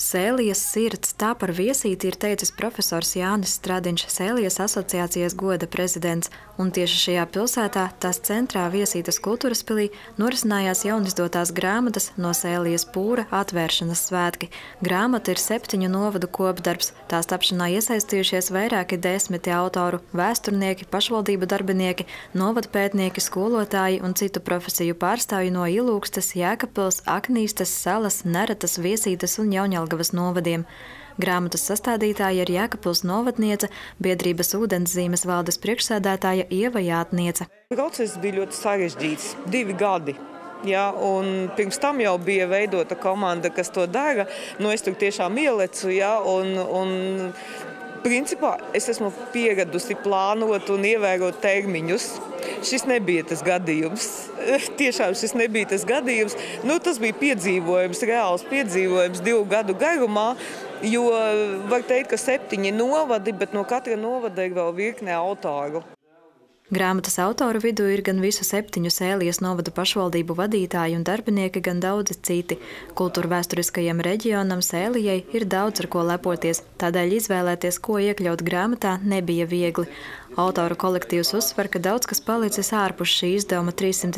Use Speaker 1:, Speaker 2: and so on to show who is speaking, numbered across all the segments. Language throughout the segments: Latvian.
Speaker 1: Sēlijas sirds, tā par viesīti ir teicis profesors Jānis Stradiņš, Sēlijas asociācijas goda prezidents, un tieši šajā pilsētā, tās centrā Viesītes kultūras pilī, norisinājās jaunizdotās grāmatas No Sēlijas pūra atvēršanas svētki. Grāmata ir 7 novadu kopdarbs, tās tapšanā iesaistījušies vairāki 10 autoru, vēsturnieki, pašvaldību darbinieki, novadpētnieki, skolotāji un citu profesiju pārstāvji no Ilūgstes, Jēkabpils, Aknīstes, Salas, Neretas, Viesītes un Jaunjelgavas novadiem. Grāmatas sastādītāja ir Jēkabpils novadniece, biedrības ūdenszīmes valdes priekšsēdētāja Ieva Jātniece.
Speaker 2: Process bija ļoti sarežģīts, 2 gadi. Ja, un pirms tam jau bija veidota komanda, kas to dara. Es tur tiešām ielecu, ja, un principā es esmu pieradusi plānot un ievērot termiņus. Šis nebija tas gadījums. Tiešām šis nebija tas gadījums. Tas bija piedzīvojums, reāls piedzīvojums 2 gadu garumā, jo var teikt, ka 7 novadi, bet no katra novada ir vēl virkne autoru.
Speaker 1: Grāmatas autoru vidū ir gan visu 7 Sēlijas novadu pašvaldību vadītāji un darbinieki, gan daudzi citi. Kultūrvēsturiskajam reģionam Sēlijai ir daudz ar ko lepoties, tādēļ izvēlēties, ko iekļaut grāmatā, nebija viegli. Autoru kolektīvs uzsver, ka daudz kas palicis ārpus šī izdevuma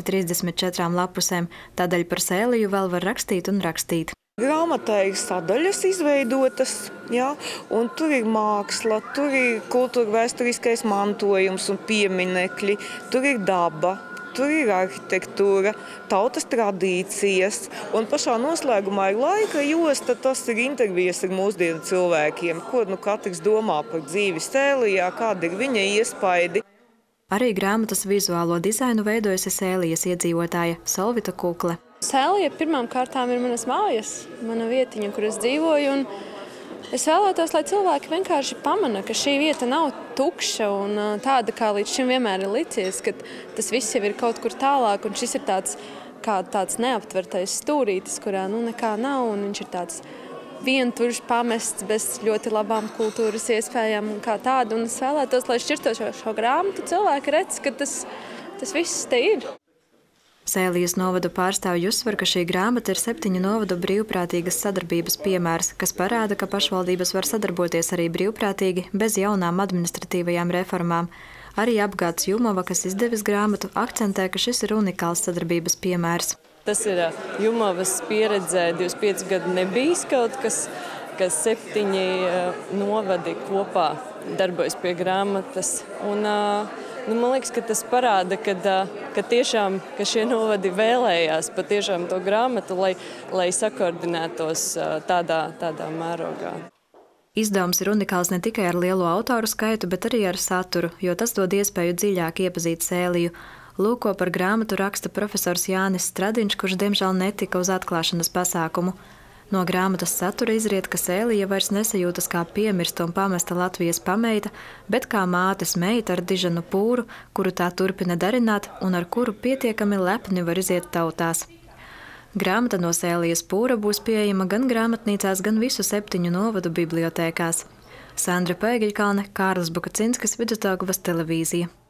Speaker 1: 334 lapusēm, tādēļ par Sēliju vēl var rakstīt un rakstīt.
Speaker 2: Grāmatā ir sadaļas izveidotas, ja, un tur ir māksla, tur ir kultūrvēsturiskais mantojums un pieminekļi, tur ir daba, tur ir arhitektūra, tautas tradīcijas, un pašā noslēgumā ir laika josta, tas ir intervijas ar mūsdienu cilvēkiem, ko katrs domā par dzīvi Sēlijā, kāda ir viņa iespaidi.
Speaker 1: Arī grāmatas vizuālo dizainu veidojusi Sēlijas iedzīvotāja Solvita Kukle.
Speaker 3: Sēlija pirmām kārtām ir manas mājas, mana vietiņa, kur es dzīvoju, un es vēlētos, lai cilvēki vienkārši pamana, ka šī vieta nav tukša un tāda, kā līdz šim vienmēr ir licies, ka tas viss jau ir kaut kur tālāk, un šis ir tāds neaptvertais stūrītis, kurā nekā nav, un viņš ir tāds vientuļš pamests bez ļoti labām kultūras iespējām un kā tāda, un es vēlētos, lai šķirtot šo grāmatu, cilvēki redz, ka tas viss te ir.
Speaker 1: Sēlijas novadu pārstāvji uzsver, ka šī grāmata ir 7 novadu brīvprātīgas sadarbības piemērs, kas parāda, ka pašvaldības var sadarboties arī brīvprātīgi, bez jaunām administratīvajām reformām. Arī Apgāds Jumova, kas izdevis grāmatu, akcentē, ka šis ir unikāls sadarbības piemērs.
Speaker 4: Tas ir Jumovas pieredzē, 25 gadu nebijis kaut kas, ka 7 novadi kopā darbojas pie grāmatas. Man liekas, ka tas parāda, ka tiešām šie novadi vēlējās patiešām to grāmatu, lai sakoordinētos tādā mērogā.
Speaker 1: Izdevums ir unikāls ne tikai ar lielo autoru skaitu, bet arī ar saturu, jo tas dod iespēju dziļāk iepazīt Sēliju. Lūko par grāmatu raksta profesors Jānis Stradiņš, kurš diemžēl netika uz atklāšanas pasākumu. No grāmatas satura izriet, ka Sēlija vairs nesajūtas kā piemirsta un pamesta Latvijas pameita, bet kā mātes meita ar dižanu pūru, kuru tā turpina darināt un ar kuru pietiekami lepni var iziet tautās. Grāmata No Sēlijas pūra būs pieejama gan grāmatnīcās, gan visu 7 novadu bibliotēkās. Sandra Pēgiļkalne, Kārlis Bukacinskis, Vidusdaugavas televīzija.